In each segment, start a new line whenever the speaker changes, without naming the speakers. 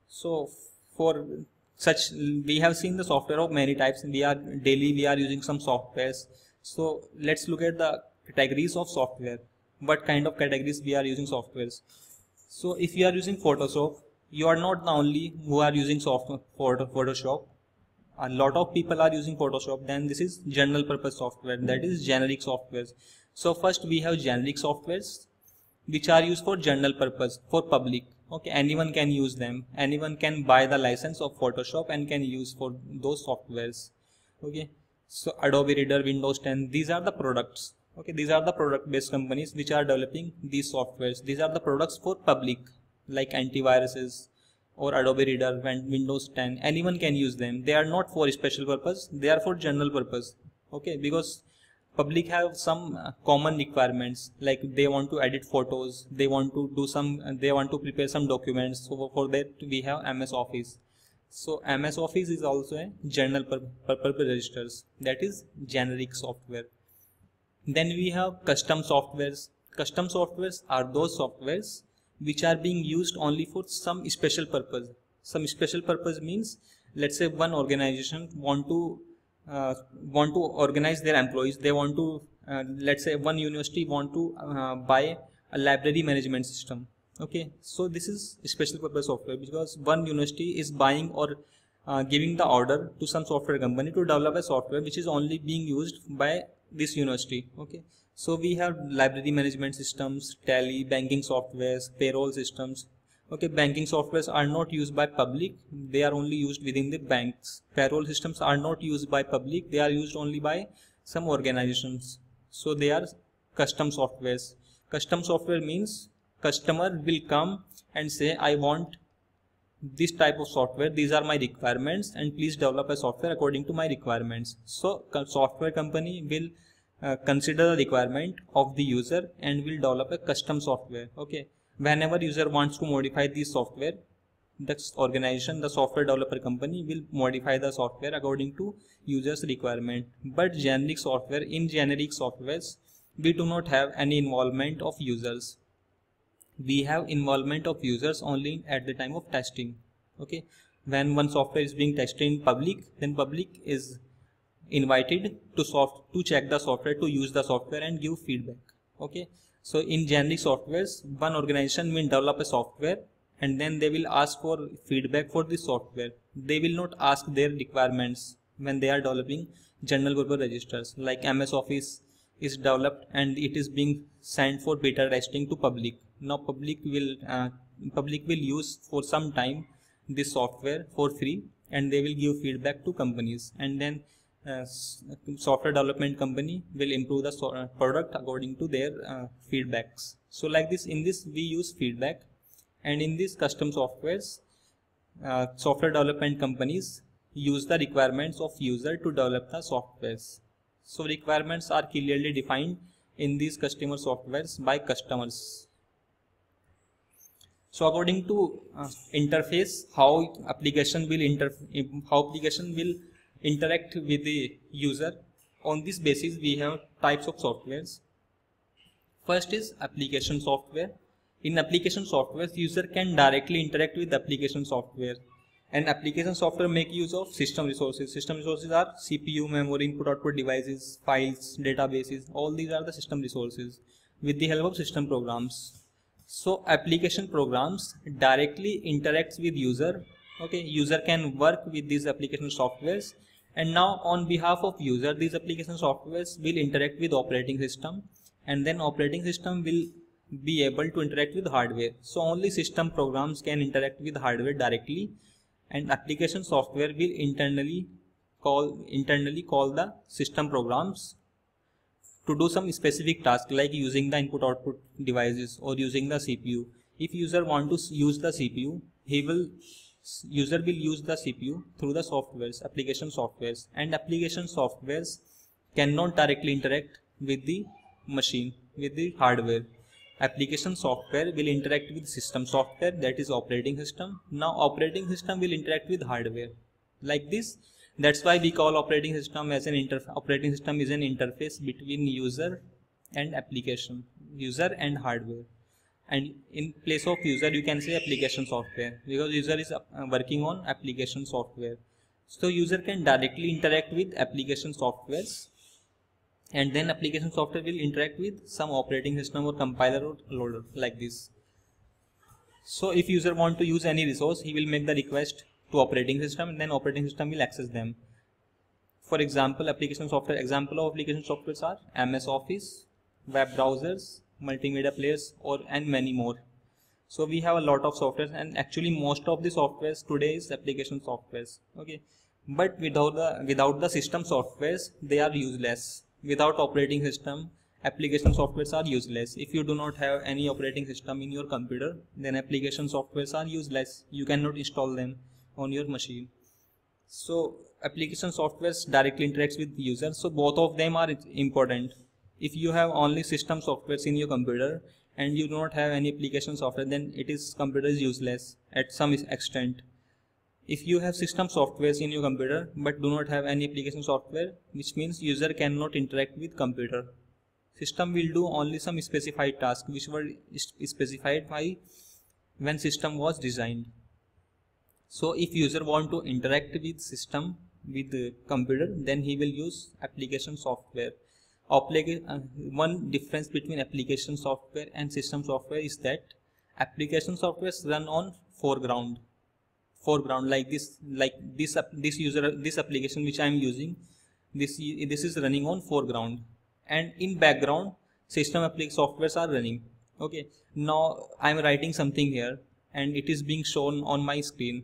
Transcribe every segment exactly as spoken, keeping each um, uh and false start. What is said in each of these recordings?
So for such, we have seen the software of many types. We are daily we are using some softwares. So let's look at the categories of software. What kind of categories we are using softwares? So if you are using Photoshop, you are not the only who are using software for Photoshop. A lot of people are using Photoshop. Then this is general purpose software, that is generic softwares. So first we have generic softwares which are used for general purpose, for public. Okay, anyone can use them. Anyone can buy the license of Photoshop and can use for those softwares. Okay, so Adobe Reader, Windows ten, these are the products. Okay, these are the product based companies which are developing these softwares. These are the products for public, like antiviruses or Adobe Reader and Windows ten. Anyone can use them. They are not for special purpose, they are for general purpose. Okay, because public have some uh, common requirements, like they want to edit photos, they want to do some, uh, they want to prepare some documents. So for that we have M S Office. So M S Office is also a general purpose registers, that is generic software. Then we have custom softwares. Custom softwares are those softwares which are being used only for some special purpose. Some special purpose means, let's say one organization want to Uh, want to organize their employees. They want to, uh, let's say one university want to uh, buy a library management system. Okay, so this is special purpose software, because one university is buying or uh, giving the order to some software company to develop a software which is only being used by this university. Okay, so we have library management systems, tally, banking softwares, payroll systems. Okay, banking softwares are not used by public, they are only used within the banks. Payroll systems are not used by public, they are used only by some organizations. So they are custom softwares. Custom software means customer will come and say, I want this type of software, these are my requirements, and please develop a software according to my requirements. So software company will uh, consider the requirement of the user and will develop a custom software. Okay, whenever user wants to modify this software, the organization, the software developer company will modify the software according to user's requirement. But generic software, in generic softwares, we do not have any involvement of users. We have involvement of users only at the time of testing. Okay, when one software is being tested in public, then public is invited to soft to check the software, to use the software and give feedback. Okay, so in generic softwares, one organization will develop a software and then they will ask for feedback for this software. They will not ask their requirements when they are developing general purpose registers. Like M S Office is developed and it is being sent for beta testing to public. Now public will uh, public will use for some time this software for free, and they will give feedback to companies, and then Uh, software development company will improve the so uh, product according to their uh, feedbacks. So like this, in this we use feedback, and in these custom softwares, uh, software development companies use the requirements of user to develop the softwares. So requirements are clearly defined in these customer softwares by customers. So according to uh, interface, how application will inter how application will interact with the user, on this basis we have types of softwares. First is application software. In application software, user can directly interact with application software, and application software make use of system resources. System resources are C P U, memory, input output devices, files, databases. All these are the system resources with the help of system programs. So application programs directly interacts with user. Okay, user can work with these application softwares, and now on behalf of user, these application softwares will interact with operating system, and then operating system will be able to interact with hardware. So only system programs can interact with hardware directly, and application software will internally call internally call the system programs to do some specific task, like using the input output devices or using the C P U. If user want to use the C P U, he will user will use the C P U through the softwares, application softwares, and application softwares cannot directly interact with the machine, with the hardware. Application software will interact with system software, that is operating system. Now operating system will interact with hardware like this. That's why we call operating system as an interface. Operating system is an interface between user and application, user and hardware. and in place of user you can say application software, because user is uh, working on application software. So user can directly interact with application softwares, and then application software will interact with some operating system or compiler or loader like this. So if user want to use any resource, he will make the request to operating system, and then operating system will access them. For example, application software, example of application softwares are M S Office, web browsers, multimedia players, or and many more. So we have a lot of softwares, and actually most of the softwares today is application softwares. Okay, but without the without the system softwares, they are useless. Without operating system, application softwares are useless. If you do not have any operating system in your computer, then application softwares are useless. You cannot install them on your machine. So application softwares directly interacts with the user, so both of them are important. If you have only system softwares in your computer and you do not have any application software, then it is computer is useless at some extent. If you have system softwares in your computer but do not have any application software, which means user cannot interact with computer. System will do only some specified tasks which were specified by when system was designed. So if user want to interact with system, with the computer, then he will use application software. Applica uh, one difference between application software and system software is that application software run on foreground. Foreground like this, like this this user this application which I am using, this this is running on foreground, and in background system application softwares are running. Okay, now I am writing something here and it is being shown on my screen.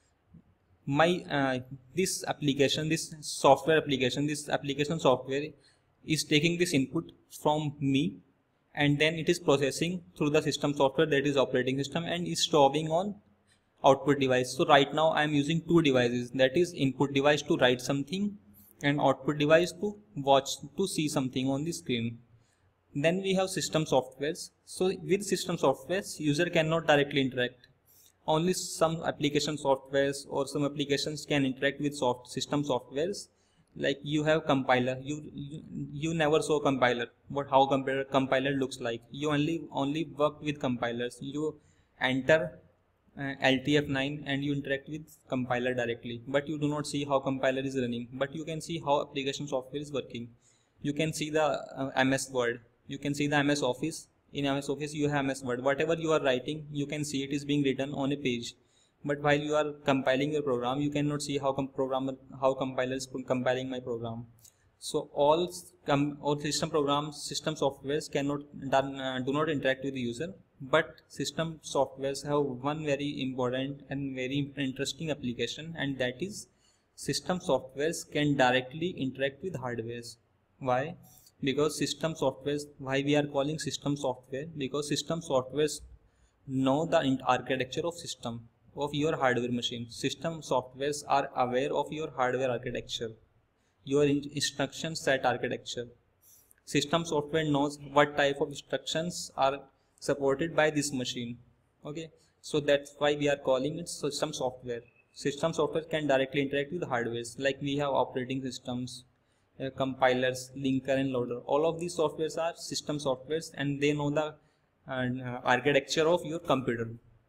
My uh, this application, this software application, this application software is taking this input from me, and then it is processing through the system software, that is operating system, and is storing on output device. So right now I am using two devices, that is input device to write something and output device to watch, to see something on the screen. Then we have system softwares. So with system softwares, user cannot directly interact. Only some application softwares or some applications can interact with soft system softwares. Like you have compiler, you you, you never saw compiler, but how compiler compiler looks like. You only only work with compilers. You enter uh, L T F nine and you interact with compiler directly, but you do not see how compiler is running. But you can see how application software is working. You can see the uh, M S Word. You can see the M S Office. In M S Office you have M S Word. Whatever you are writing, you can see it is being written on a page. But while you are compiling your program, you cannot see how com programmer how compiler is compiling my program. So all com all system programs, system softwares cannot done, uh, do not interact with the user. But system softwares have one very important and very interesting application, and that is system softwares can directly interact with hardwares. Why? Because system softwares, why we are calling system software? Because system softwares know the architecture of system of your hardware machine. System softwares are aware of your hardware architecture, your instruction set architecture. System software knows what type of instructions are supported by this machine. Okay, so that's why we are calling it system software. System software can directly interact with hardwares, like we have operating systems, Uh, compilers, linker and loader. All of these softwares are system softwares, and they know the uh, architecture of your computer.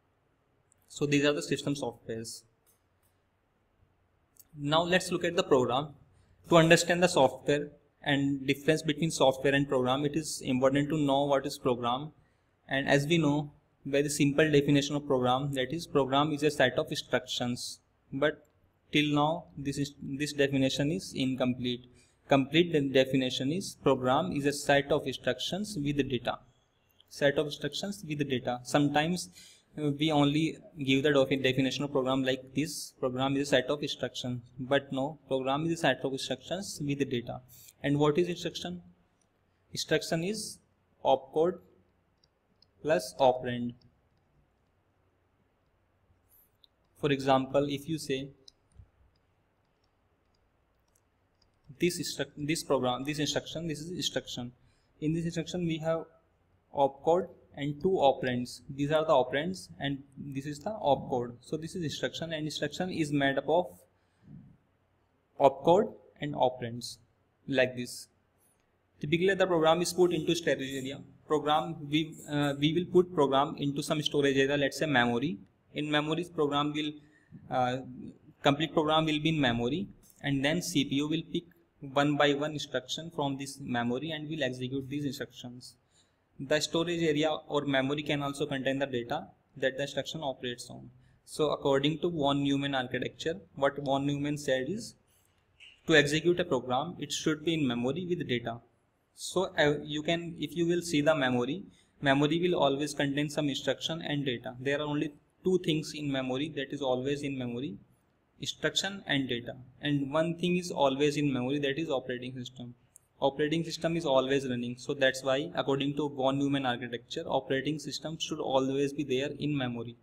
So these are the system softwares. Now let's look at the program. To understand the software and difference between software and program, it is important to know what is program. And as we know, very simple definition of program, that is program is a set of instructions. But till now this is this definition is incomplete. Complete definition is program is a set of instructions with data. Set of instructions with data. Sometimes uh, we only give the definition of program like this: program is a set of instructions. But no, program is a set of instructions with data. And what is instruction? Instruction is opcode plus operand. For example, if you say this this program, this instruction, this is instruction. In this instruction we have opcode and two operands. These are the operands and this is the opcode. So this is instruction, and instruction is made up of opcode and operands like this. Typically the program is put into storage area. program, we uh, we will put program into some storage area, let's say memory. In memory, program will uh, complete program will be in memory, and then C P U will pick one by one instruction from this memory and will execute these instructions. The storage area or memory can also contain the data that the instruction operates on. So according to von Neumann architecture, what von Neumann said is, to execute a program, it should be in memory with data. So uh, you can, if you will see the memory, memory will always contain some instruction and data. There are only two things in memory that is always in memory: instruction and data. And one thing is always in memory, that is operating system. Operating system is always running. So that's why according to von Neumann architecture, operating system should always be there in memory.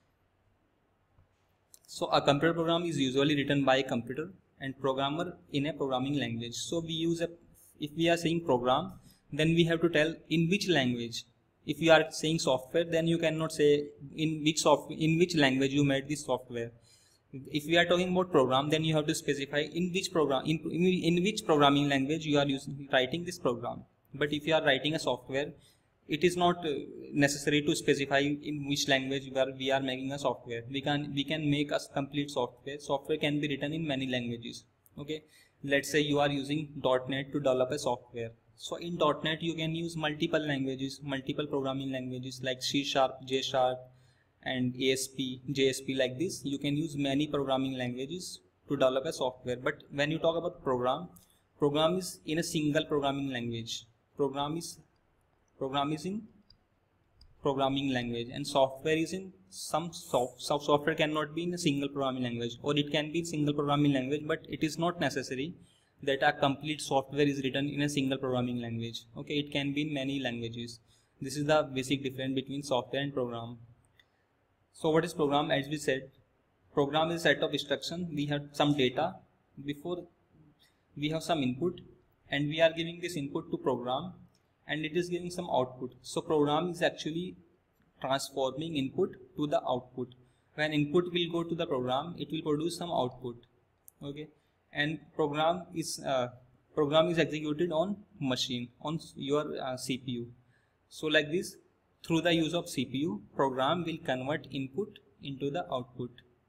So a computer program is usually written by a computer and programmer in a programming language. So we use a, if we are saying program, then we have to tell in which language. If you are saying software, then you cannot say in which soft, in which language you made this software. If we are talking about program, then you have to specify in which program, in, in, in which programming language you are using, writing this program. But if you are writing a software, it is not uh, necessary to specify in which language we are, we are making a software. We can we can make a complete software. Software can be written in many languages. Okay, let's say you are using dot net to develop a software. So in dot net you can use multiple languages, multiple programming languages like C sharp, J sharp, and A S P, J S P, like this. You can use many programming languages to develop a software. But when you talk about program, program is in a single programming language. Program is program is in programming language, and software is in some soft, soft software cannot be in a single programming language, or it can be in single programming language, but it is not necessary that a complete software is written in a single programming language. Okay, it can be in many languages. This is the basic difference between software and program. So what is program? As we said, program is a set of instructions. We have some data, before we have some input, and we are giving this input to program, and it is giving some output. So program is actually transforming input to the output. When input will go to the program, it will produce some output. Okay, and program is uh, program is executed on machine, on your uh, C P U. So like this, through the use of C P U, program will convert input into the output.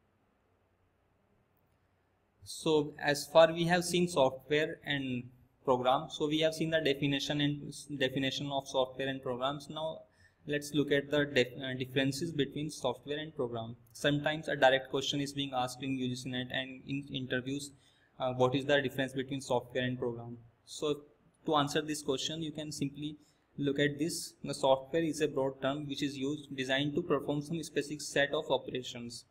So as far we have seen software and program, so we have seen the definition and definition of software and programs. Now let's look at the dif uh, differences between software and program. Sometimes a direct question is being asked in U G C net and in interviews, uh, what is the difference between software and program? So to answer this question, you can simply look at this. The software is a broad term which is used designed to perform some specific set of operations.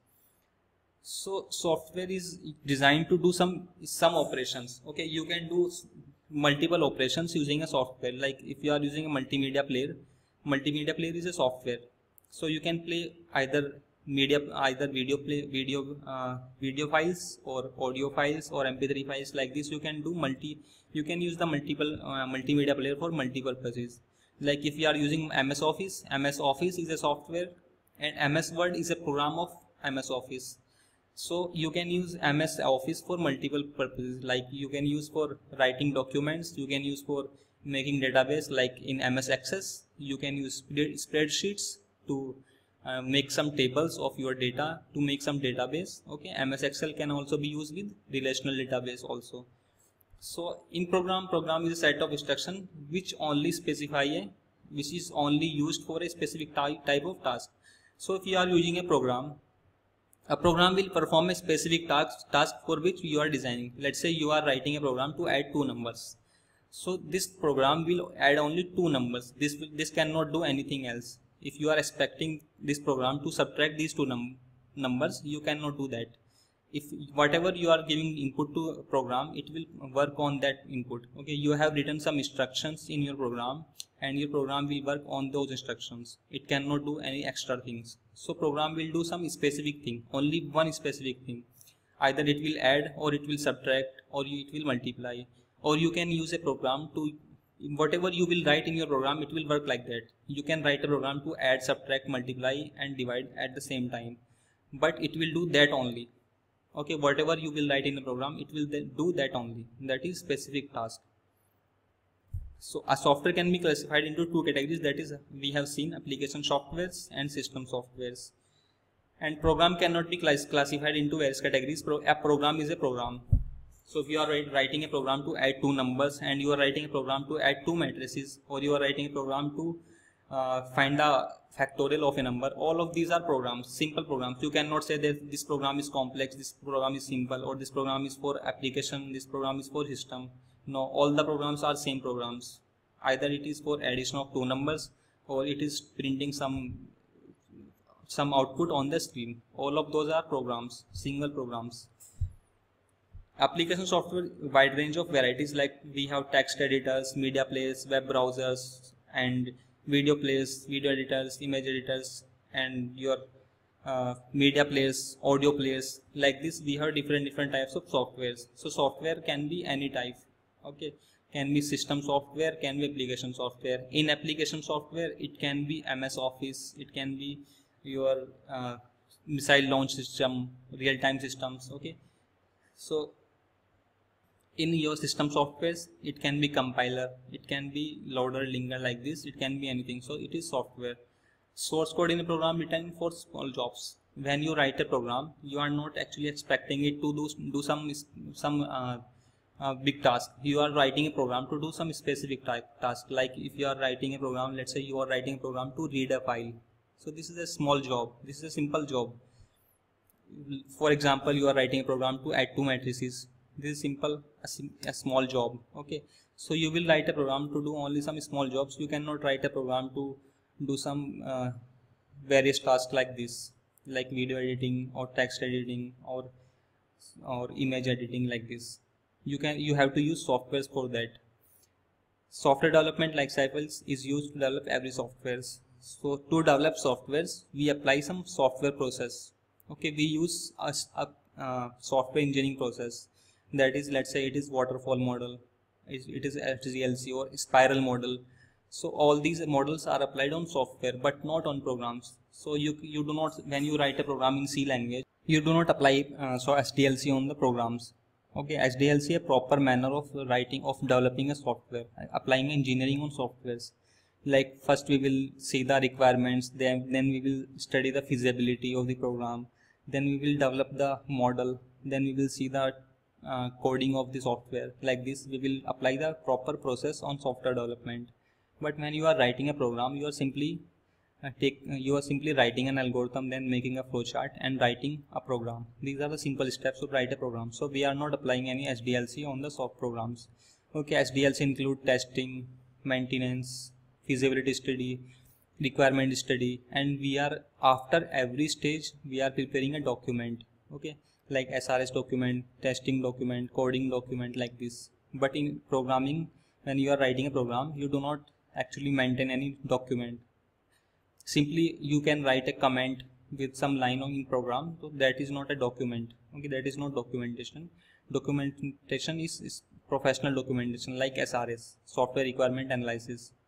So software is designed to do some some operations. Okay, you can do multiple operations using a software. Like if you are using a multimedia player, multimedia player is a software. So you can play either media, either video play, video, uh, video files or audio files or M P three files. Like this, you can do multi. You can use the multiple uh, multimedia player for multi purposes. Like if you are using M S Office, M S Office is a software, and M S Word is a program of M S Office. So you can use M S Office for multiple purposes. Like you can use for writing documents, you can use for making database, like in M S Access. You can use spreadsheets to uh, make some tables of your data, to make some database. Okay, M S Excel can also be used with relational database also. So in program, program is a set of instructions which only specify a, which is only used for a specific type type of task. So if you are using a program, a program will perform a specific task, task for which you are designing. Let's say you are writing a program to add two numbers. So this program will add only two numbers. This, this cannot do anything else. If you are expecting this program to subtract these two num numbers, you cannot do that. If whatever you are giving input to a program, it will work on that input. Okay, you have written some instructions in your program, and your program will work on those instructions. It cannot do any extra things. So program will do some specific thing, only one specific thing. Either it will add, or it will subtract, or it will multiply. Or you can use a program to, whatever you will write in your program, it will work like that. You can write a program to add, subtract, multiply and divide at the same time. But it will do that only. Okay, whatever you will write in the program, it will do that only. That is specific task. So a software can be classified into two categories, that is we have seen application softwares and system softwares. And program cannot be class classified into various categories. Pro a program is a program. So if you are writing a program to add two numbers, and you are writing a program to add two matrices, or you are writing a program to uh, find the factorial of a number, all of these are programs, simple programs. You cannot say that this program is complex, this program is simple, or this program is for application, this program is for system. No, all the programs are same programs. Either it is for addition of two numbers, or it is printing some some output on the screen. All of those are programs, single programs. Application software, wide range of varieties, like we have text editors, media players, web browsers, and video players, video editors, image editors, and your uh, media players, audio players. Like this, we have different different types of softwares. So software can be any type. Okay, can be system software, can be application software. In application software, it can be M S Office, it can be your uh, missile launch system, real-time systems. Okay, so in your system softwares, it can be compiler, it can be loader, linker, like this, it can be anything. So it is software. Source code in a program written for small jobs. When you write a program, you are not actually expecting it to do do some some uh, uh, big task. You are writing a program to do some specific type task. Like if you are writing a program, let's say you are writing a program to read a file. So this is a small job. This is a simple job. For example, you are writing a program to add two matrices. This is simple, a, sim a small job. Okay, so you will write a program to do only some small jobs. You cannot write a program to do some uh, various tasks like this, like video editing or text editing or or image editing, like this. You can you have to use softwares for that. Software development life cycles is used to develop every softwares. So to develop softwares, we apply some software process. Okay, we use a, a uh, software engineering process. That is, let's say it is waterfall model, it is H D L C or spiral model. So all these models are applied on software, but not on programs. So you you do not, when you write a program in C language, you do not apply uh, so H D L C on the programs. Okay, H D L C a proper manner of writing, of developing a software, applying engineering on softwares. Like first we will see the requirements, then then we will study the feasibility of the program, then we will develop the model, then we will see the Uh, coding of the software. Like this, we will apply the proper process on software development. But when you are writing a program, you are simply uh, take uh, you are simply writing an algorithm, then making a flowchart and writing a program. These are the simple steps to write a program. So we are not applying any H D L C on the soft programs. Okay, H D L C include testing, maintenance, feasibility study, requirement study, and we are, after every stage, we are preparing a document. Okay, like S R S document, testing document, coding document, like this. But in programming, when you are writing a program, you do not actually maintain any document. Simply you can write a comment with some line in program, so that is not a document. Okay, that is not documentation. Documentation is, is professional documentation, like S R S, software requirement analysis.